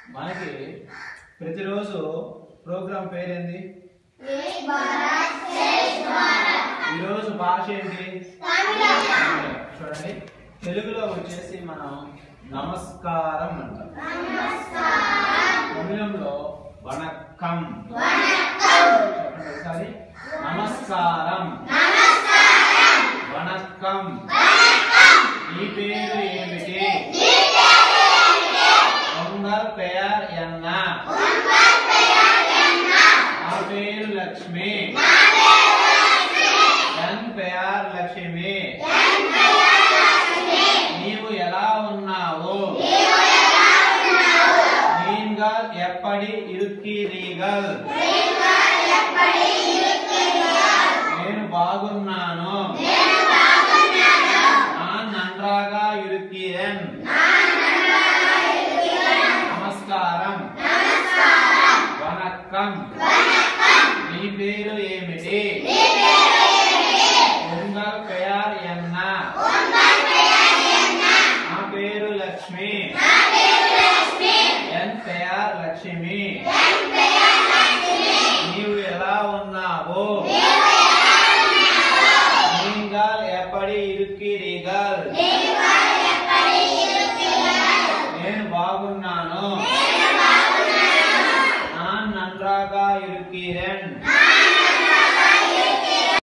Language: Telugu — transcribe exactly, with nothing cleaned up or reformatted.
మనకి ప్రతిరోజు ప్రోగ్రాం పేరేంది? ఈరోజు భాష ఏంటి? చూడండి, తెలుగులో వచ్చేసి మనం నమస్కారం అంటాం. తమిళంలో వణక్కం. చెప్పండి ఒకసారి, నమస్కారం, వణక్కం. నీ పేరు ఏమిటి? ఉంగల్ పెయర్ ఎన్న. నా పేరు లక్ష్మి. ఎన్ పెయర్ లక్ష్మి. నీవు ఎలా ఉన్నావు? நீங்கள் எப்படி இருக்கிறீர்கள்? నేను బాగున్నాను. நான் நன்றாக இருக்கிறேன். నమస్కారం, వణక్కం.